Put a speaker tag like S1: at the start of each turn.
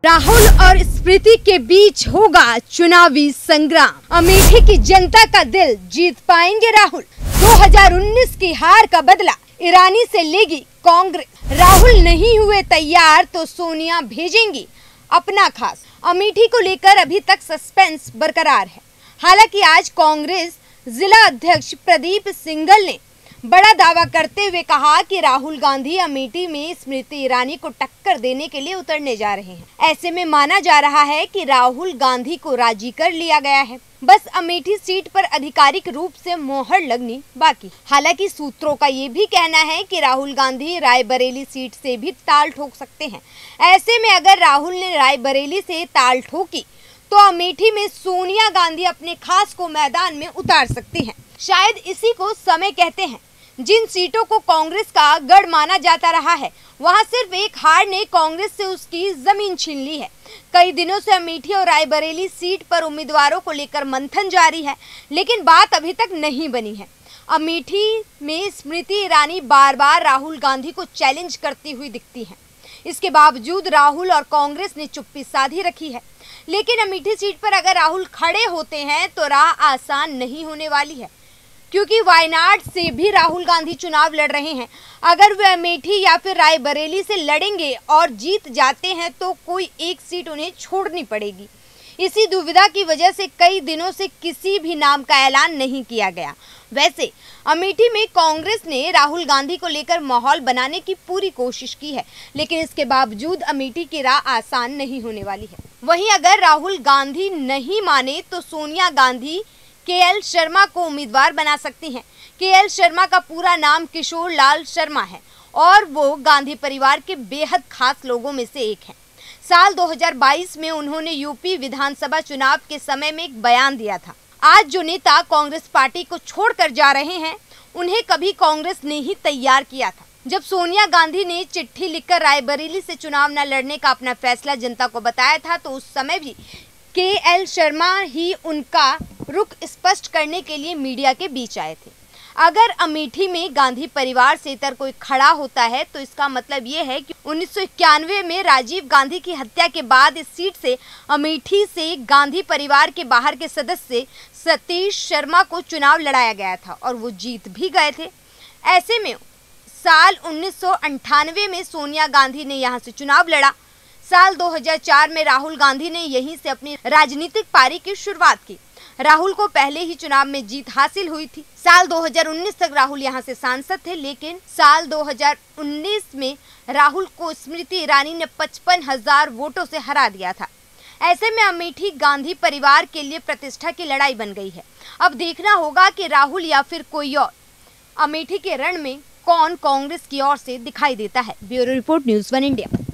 S1: राहुल और स्मृति के बीच होगा चुनावी संग्राम। अमेठी की जनता का दिल जीत पाएंगे राहुल। 2019 की हार का बदला ईरानी से लेगी कांग्रेस। राहुल नहीं हुए तैयार तो सोनिया भेजेंगी अपना खास। अमेठी को लेकर अभी तक सस्पेंस बरकरार है। हालांकि आज कांग्रेस जिला अध्यक्ष प्रदीप सिंघल ने बड़ा दावा करते हुए कहा कि राहुल गांधी अमेठी में स्मृति ईरानी को टक्कर देने के लिए उतरने जा रहे हैं। ऐसे में माना जा रहा है कि राहुल गांधी को राजी कर लिया गया है, बस अमेठी सीट पर आधिकारिक रूप से मोहर लगनी बाकी। हालांकि सूत्रों का ये भी कहना है कि राहुल गांधी रायबरेली सीट से भी ताल ठोक सकते हैं। ऐसे में अगर राहुल ने रायबरेली से ताल ठोकी तो अमेठी में सोनिया गांधी अपने खास को मैदान में उतार सकती हैं। शायद इसी को समय कहते हैं। जिन सीटों को कांग्रेस का गढ़ माना जाता रहा है, वहां सिर्फ एक हार ने कांग्रेस से उसकी जमीन छीन ली है। कई दिनों से अमेठी और रायबरेली सीट पर उम्मीदवारों को लेकर मंथन जारी है, लेकिन बात अभी तक नहीं बनी है। अमेठी में स्मृति ईरानी बार बार राहुल गांधी को चैलेंज करती हुई दिखती हैं। इसके बावजूद राहुल और कांग्रेस ने चुप्पी साधी रखी है। लेकिन अमेठी सीट पर अगर राहुल खड़े होते हैं तो राह आसान नहीं होने वाली है, क्योंकि वायनाड से भी राहुल गांधी चुनाव लड़ रहे हैं। अगर वे अमेठी या फिर रायबरेली से लड़ेंगे और जीत जाते हैं तो कोई एक सीट उन्हें छोड़नी पड़ेगी। इसी दुविधा की वजह से कई दिनों से किसी भी नाम का ऐलान नहीं किया गया। वैसे अमेठी में कांग्रेस ने राहुल गांधी को लेकर माहौल बनाने की पूरी कोशिश की है, लेकिन इसके बावजूद अमेठी की राह आसान नहीं होने वाली है। वहीं अगर राहुल गांधी नहीं माने तो सोनिया गांधी केएल शर्मा को उम्मीदवार बना सकती हैं। केएल शर्मा का पूरा नाम किशोर लाल शर्मा है और वो गांधी परिवार के बेहद खास लोगों में से एक हैं। साल 2022 में उन्होंने यूपी विधानसभा चुनाव के समय में एक बयान दिया था। आज जो नेता कांग्रेस पार्टी को छोड़कर जा रहे हैं, उन्हें कभी कांग्रेस ने ही तैयार किया था। जब सोनिया गांधी ने चिट्ठी लिखकर रायबरेली से चुनाव न लड़ने का अपना फैसला जनता को बताया था, तो उस समय भी केएल शर्मा ही उनका रुख स्पष्ट करने के लिए मीडिया के बीच आए थे। अगर अमेठी में गांधी परिवार से इतर कोई खड़ा होता है तो इसका मतलब ये है कि 1991 में राजीव गांधी की हत्या के बाद इस सीट से अमेठी से गांधी परिवार के बाहर के सदस्य सतीश शर्मा को चुनाव लड़ाया गया था और वो जीत भी गए थे। ऐसे में साल 1998 में सोनिया गांधी ने यहाँ से चुनाव लड़ा। साल 2004 में राहुल गांधी ने यहीं से अपनी राजनीतिक पारी की शुरुआत की। राहुल को पहले ही चुनाव में जीत हासिल हुई थी। साल 2019 तक राहुल यहां से सांसद थे, लेकिन साल 2019 में राहुल को स्मृति ईरानी ने 55,000 वोटों से हरा दिया था। ऐसे में अमेठी गांधी परिवार के लिए प्रतिष्ठा की लड़ाई बन गई है। अब देखना होगा कि राहुल या फिर कोई और अमेठी के रण में कौन कांग्रेस की ओर से दिखाई देता है। Bureau report, news 1 India.